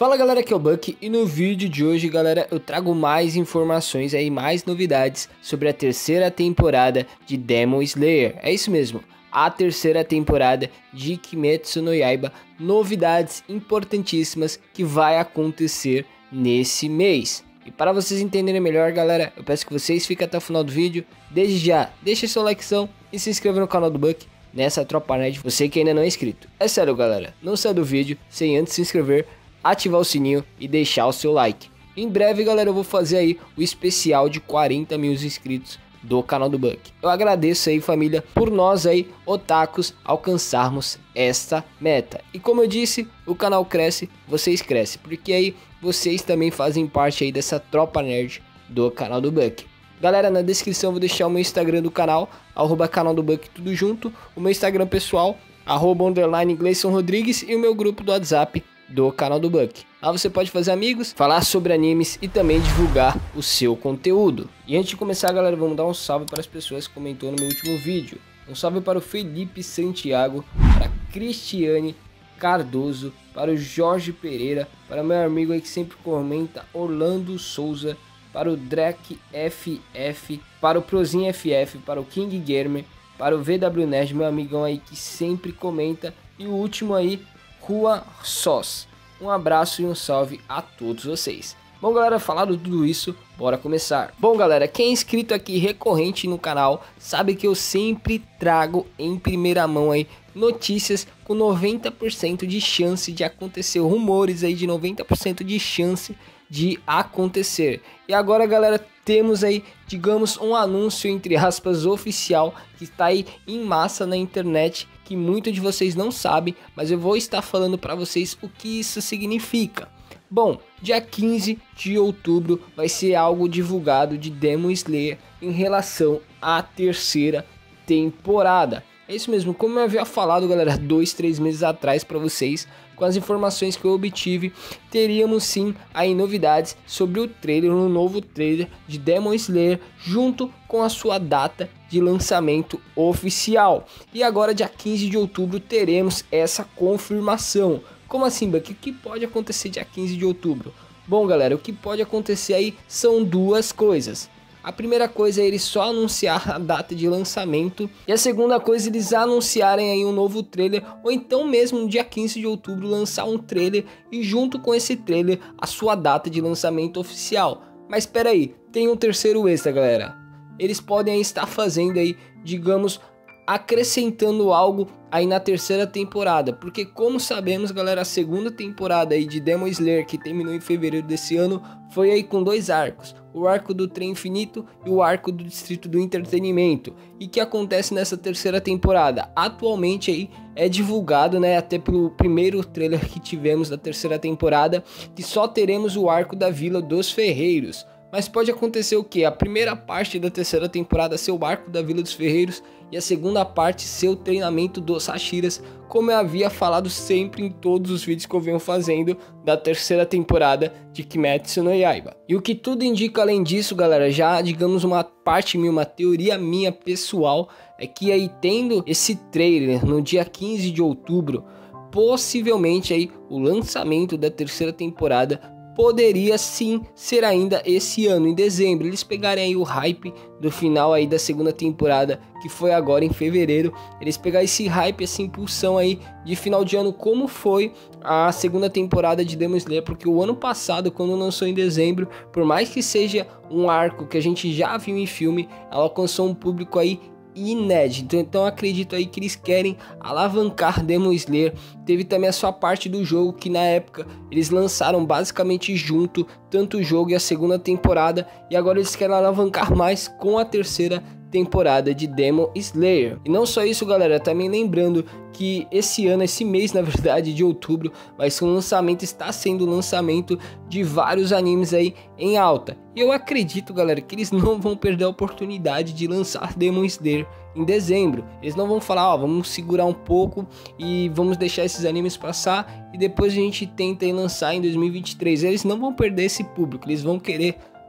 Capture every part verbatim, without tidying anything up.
Fala galera, aqui é o Buck e no vídeo de hoje, galera, eu trago mais informações aí, mais novidades sobre a terceira temporada de Demon Slayer. É isso mesmo, a terceira temporada de Kimetsu no Yaiba, novidades importantíssimas que vai acontecer nesse mês. E para vocês entenderem melhor, galera, eu peço que vocês fiquem até o final do vídeo. Desde já, deixa seu likezão e se inscreva no canal do Buck, nessa tropa nerd, você que ainda não é inscrito. É sério galera, não sai do vídeo sem antes se inscrever, ativar o sininho e deixar o seu like. Em breve, galera, eu vou fazer aí o especial de quarenta mil inscritos do canal do Buck. Eu agradeço aí, família, por nós aí, otakus, alcançarmos esta meta. E como eu disse, o canal cresce, vocês crescem, porque aí vocês também fazem parte aí dessa tropa nerd do canal do Buck. Galera, na descrição eu vou deixar o meu Instagram do canal, arroba canal do Buck, tudo junto, o meu Instagram pessoal, arroba underline Gleison Rodrigues, e o meu grupo do WhatsApp do canal do Buck. Lá você pode fazer amigos, falar sobre animes e também divulgar o seu conteúdo. E antes de começar, galera, vamos dar um salve para as pessoas que comentou no meu último vídeo. Um salve para o Felipe Santiago, para a Cristiane Cardoso, para o Jorge Pereira, para meu amigo aí que sempre comenta, Orlando Souza, para o Drake F F, para o Prozin F F, para o King Gamer, para o V W Nerd, meu amigão aí que sempre comenta, e o último aí, Rua Sós. Um abraço e um salve a todos vocês. Bom galera, falado tudo isso, bora começar. Bom galera, quem é inscrito aqui recorrente no canal sabe que eu sempre trago em primeira mão aí notícias com noventa por cento de chance de acontecer, rumores aí de noventa por cento de chance de acontecer. E agora galera, temos aí, digamos, um anúncio entre aspas oficial que está aí em massa na internet, que muitos de vocês não sabem, mas eu vou estar falando para vocês o que isso significa. Bom, dia quinze de outubro vai ser algo divulgado de Demon Slayer em relação à terceira temporada. É isso mesmo, como eu havia falado, galera, dois, três meses atrás para vocês, com as informações que eu obtive, teríamos sim aí novidades sobre o trailer, um novo trailer de Demon Slayer, junto com a sua data de lançamento oficial. E agora, dia quinze de outubro, teremos essa confirmação. Como assim, Buck? O que pode acontecer dia quinze de outubro? Bom, galera, o que pode acontecer aí são duas coisas. A primeira coisa é eles só anunciar a data de lançamento, e a segunda coisa é eles anunciarem aí um novo trailer, ou então mesmo no dia quinze de outubro lançar um trailer e junto com esse trailer a sua data de lançamento oficial. Mas espera aí, tem um terceiro extra, galera. Eles podem estar fazendo aí, digamos, acrescentando algo aí na terceira temporada, porque como sabemos, galera, a segunda temporada aí de Demon Slayer, que terminou em fevereiro desse ano, foi aí com dois arcos, o arco do Trem Infinito e o arco do Distrito do Entretenimento. E que acontece nessa terceira temporada? Atualmente aí é divulgado, né, até pelo primeiro trailer que tivemos da terceira temporada, que só teremos o arco da Vila dos Ferreiros. Mas pode acontecer o que? A primeira parte da terceira temporada ser o arco da Vila dos Ferreiros e a segunda parte ser o treinamento dos Hashiras, como eu havia falado sempre em todos os vídeos que eu venho fazendo da terceira temporada de Kimetsu no Yaiba. E o que tudo indica além disso, galera, já digamos uma parte minha, uma teoria minha pessoal, é que aí tendo esse trailer no dia quinze de outubro, possivelmente aí o lançamento da terceira temporada poderia sim ser ainda esse ano, em dezembro. Eles pegarem aí o hype do final aí da segunda temporada, que foi agora em fevereiro, eles pegarem esse hype, essa impulsão aí de final de ano, como foi a segunda temporada de Demon Slayer, porque o ano passado, quando lançou em dezembro, por mais que seja um arco que a gente já viu em filme, ela alcançou um público aí inédito. Então acredito aí que eles querem alavancar Demon Slayer. Teve também a sua parte do jogo, que na época eles lançaram basicamente junto, tanto o jogo e a segunda temporada, e agora eles querem alavancar mais com a terceira temporada de Demon Slayer. E não só isso, galera, também lembrando que esse ano, esse mês na verdade de outubro, vai ser um lançamento, está sendo o lançamento de vários animes aí em alta. E eu acredito, galera, que eles não vão perder a oportunidade de lançar Demon Slayer em dezembro. Eles não vão falar, ó, vamos segurar um pouco e vamos deixar esses animes passar e depois a gente tenta aí lançar em dois mil e vinte e três. Eles não vão perder esse público, eles vão querer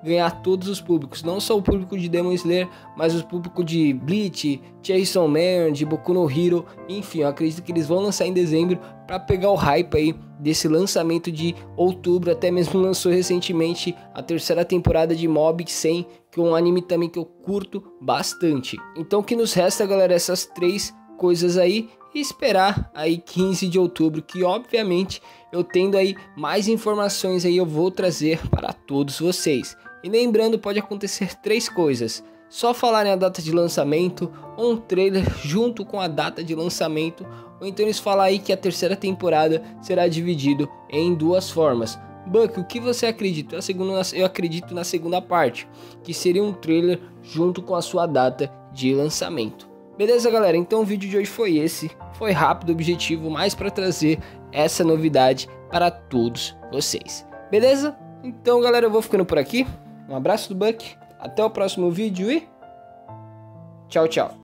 ganhar todos os públicos, não só o público de Demon Slayer, mas o público de Bleach, Chainsaw Man, de Boku no Hero, enfim, eu acredito que eles vão lançar em dezembro para pegar o hype aí desse lançamento de outubro. Até mesmo lançou recentemente a terceira temporada de Mob cem, que é um anime também que eu curto bastante. Então o que nos resta, galera, essas três coisas aí e esperar aí quinze de outubro, que obviamente eu tendo aí mais informações aí eu vou trazer para todos vocês. E lembrando, pode acontecer três coisas: só falarem a data de lançamento, ou um trailer junto com a data de lançamento, ou então eles falar aí que a terceira temporada será dividido em duas formas. Buck, o que você acredita? Eu acredito na segunda parte, que seria um trailer junto com a sua data de lançamento. Beleza, galera? Então o vídeo de hoje foi esse. Foi rápido, objetivo, mais para trazer essa novidade para todos vocês. Beleza? Então, galera, eu vou ficando por aqui. Um abraço do Buck. Até o próximo vídeo e tchau, tchau.